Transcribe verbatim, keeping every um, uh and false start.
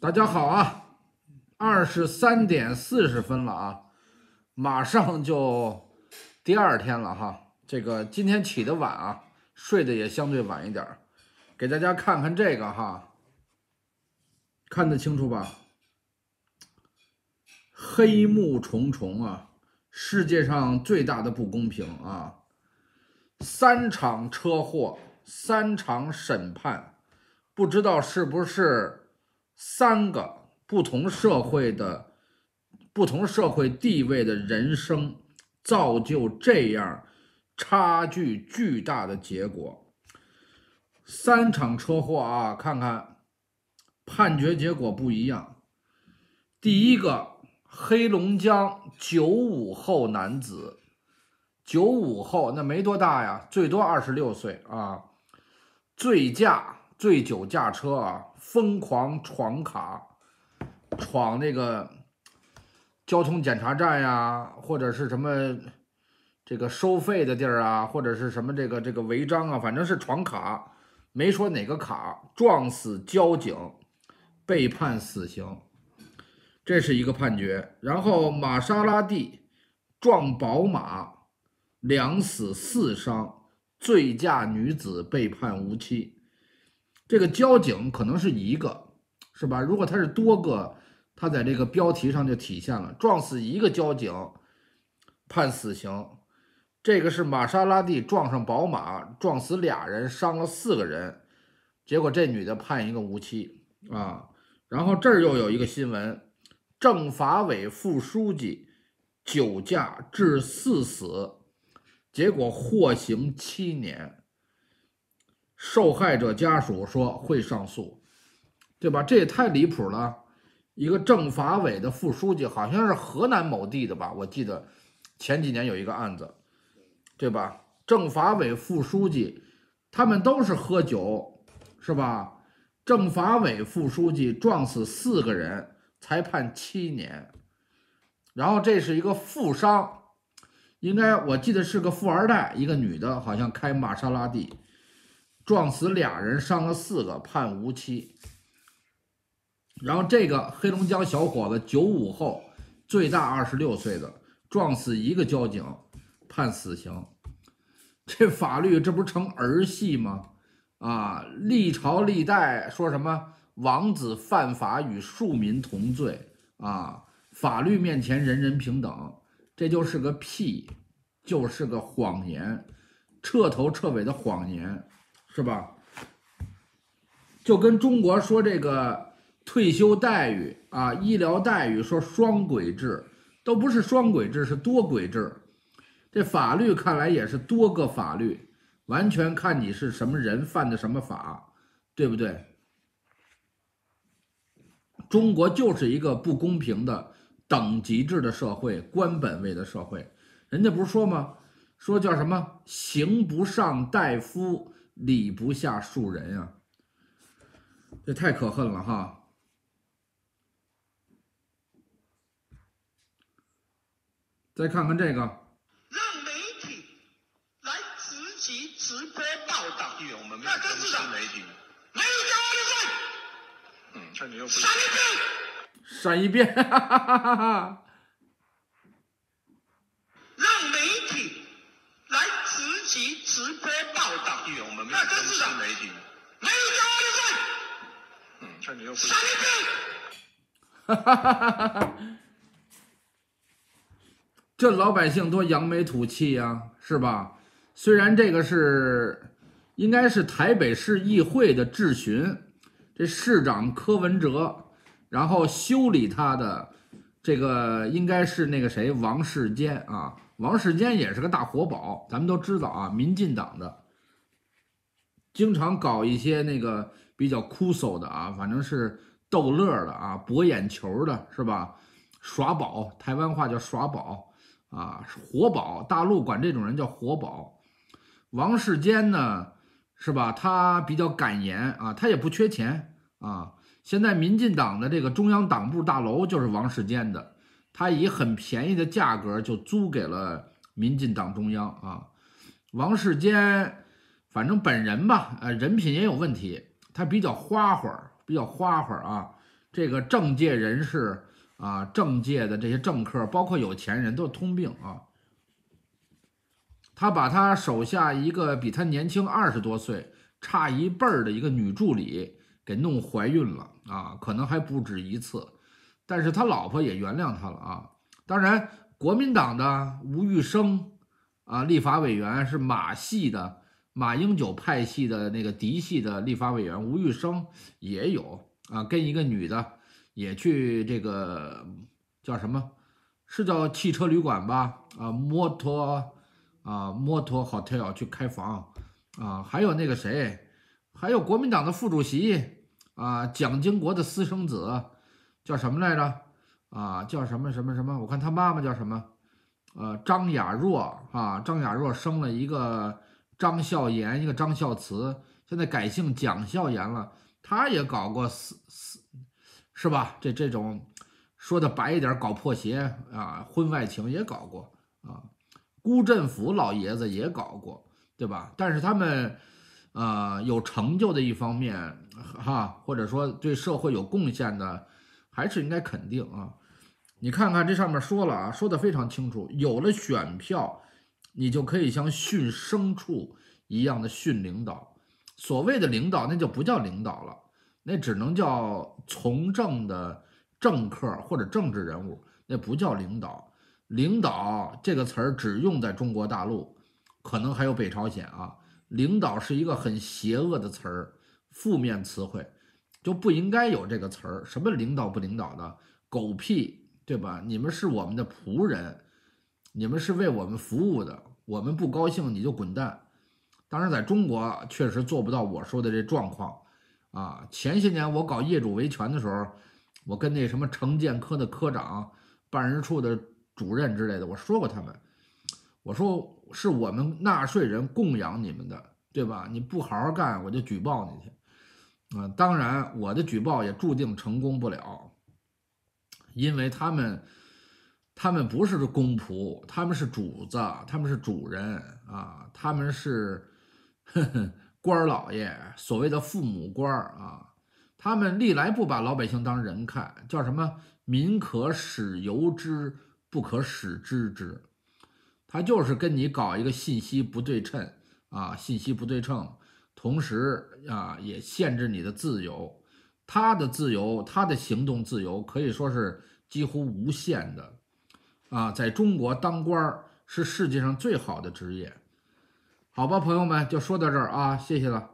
大家好啊，二十三点四十分了啊，马上就第二天了哈。这个今天起得晚啊，睡得也相对晚一点，给大家看看这个哈，看得清楚吧？黑幕重重啊，世界上最大的不公平啊！三场车祸，三场审判，不知道是不是三个不同社会的、不同社会地位的人生，造就这样差距巨大的结果。三场车祸啊，看看判决结果不一样。第一个，黑龙江九五后男子，九五后那没多大呀，最多二十六岁啊，醉驾、醉酒驾车啊，疯狂闯卡，闯那个交通检查站呀，或者是什么这个收费的地儿啊，或者是什么这个这个违章啊，反正是闯卡，没说哪个卡，撞死交警，被判死刑。这是一个判决。然后玛莎拉蒂撞宝马，两死四伤，醉驾女子被判无期。这个交警可能是一个，是吧？如果他是多个，他在这个标题上就体现了，撞死一个交警判死刑。这个是玛莎拉蒂撞上宝马，撞死俩人，伤了四个人，结果这女的判一个无期啊。然后这儿又有一个新闻，政法委副书记酒驾致四死，结果获刑七年。受害者家属说会上诉，对吧？这也太离谱了！一个政法委的副书记，好像是河南某地的吧？我记得前几年有一个案子，对吧？政法委副书记，他们都是喝酒，是吧？政法委副书记撞死四个人，才判七年。然后这是一个富商，应该我记得是个富二代，一个女的，好像开玛莎拉蒂，撞死俩人，伤了四个，判无期。然后这个黑龙江小伙子九五后，最大二十六岁的，撞死一个交警，判死刑。这法律这不是成儿戏吗？啊，历朝历代说什么王子犯法与庶民同罪啊，法律面前人人平等，这就是个屁，就是个谎言，彻头彻尾的谎言，是吧？就跟中国说这个退休待遇啊、医疗待遇说双轨制，都不是双轨制，是多轨制。这法律看来也是多个法律，完全看你是什么人犯的什么法，对不对？中国就是一个不公平的等级制的社会，官本位的社会。人家不是说吗？说叫什么刑不上大夫，礼不下庶人啊，这太可恨了哈。再看看这个， 让媒体来直击直播报道。 议员，我们没有那真是的媒体。 没有讲我的罪。 嗯，那你又不闪一遍， 闪一遍，哈哈哈哈哈！ 让媒体来直击直播报道。 议员，我们没有那真是的媒体。 没有讲我的罪。 嗯，那你又不闪一遍。 哈哈哈哈哈！这老百姓多扬眉吐气呀，是吧？虽然这个是应该是台北市议会的质询，这市长柯文哲，然后修理他的这个应该是那个谁王世坚啊，王世坚也是个大活宝，咱们都知道啊，民进党的，经常搞一些那个比较酷搜的啊，反正是逗乐的啊，博眼球的是吧？耍宝，台湾话叫耍宝。啊，活宝，大陆管这种人叫活宝。王世坚呢，是吧？他比较敢言啊，他也不缺钱啊。现在民进党的这个中央党部大楼就是王世坚的，他以很便宜的价格就租给了民进党中央啊。王世坚，反正本人吧，呃，人品也有问题，他比较花花，比较花花啊。 这个政界人士啊，政界的这些政客，包括有钱人都通病啊。他把他手下一个比他年轻二十多岁、差一辈儿的一个女助理给弄怀孕了啊，可能还不止一次。但是他老婆也原谅他了啊。当然，国民党的吴玉生啊，立法委员是马系的马英九派系的那个嫡系的立法委员吴玉生也有啊，跟一个女的也去这个叫什么？是叫汽车旅馆吧？啊，摩托啊，摩托 hotel 去开房啊，还有那个谁，还有国民党的副主席啊，蒋经国的私生子叫什么来着？啊，叫什么什么什么？我看他妈妈叫什么？呃，张雅若啊，张雅若生了一个张孝言，一个张孝慈，现在改姓蒋孝严了。他也搞过私私，是吧？这这种说的白一点，搞破鞋啊，婚外情也搞过啊。辜振甫老爷子也搞过，对吧？但是他们呃有成就的一方面哈，或者说对社会有贡献的，还是应该肯定啊。你看看这上面说了啊，说的非常清楚，有了选票，你就可以像训牲畜一样的训领导。所谓的领导，那就不叫领导了，那只能叫从政的政客或者政治人物，那不叫领导。领导这个词儿只用在中国大陆，可能还有北朝鲜啊。领导是一个很邪恶的词儿，负面词汇，就不应该有这个词儿。什么领导不领导的，狗屁！对吧？你们是我们的仆人，你们是为我们服务的，我们不高兴你就滚蛋。当然，在中国确实做不到我说的这状况啊。前些年我搞业主维权的时候，我跟那什么城建科的科长、办事处的主任之类的，我说过他们，我说是我们纳税人供养你们的，对吧？你不好好干，我就举报你去。啊，当然我的举报也注定成功不了。因为他们，他们不是公仆，他们是主子，他们是主人啊，他们是呵呵官老爷，所谓的父母官啊，他们历来不把老百姓当人看，叫什么“民可使由之，不可使知之”，他就是跟你搞一个信息不对称啊，信息不对称，同时啊也限制你的自由。他的自由，他的行动自由可以说是几乎无限的，啊，在中国当官是世界上最好的职业。好吧，朋友们，就说到这儿啊，谢谢了。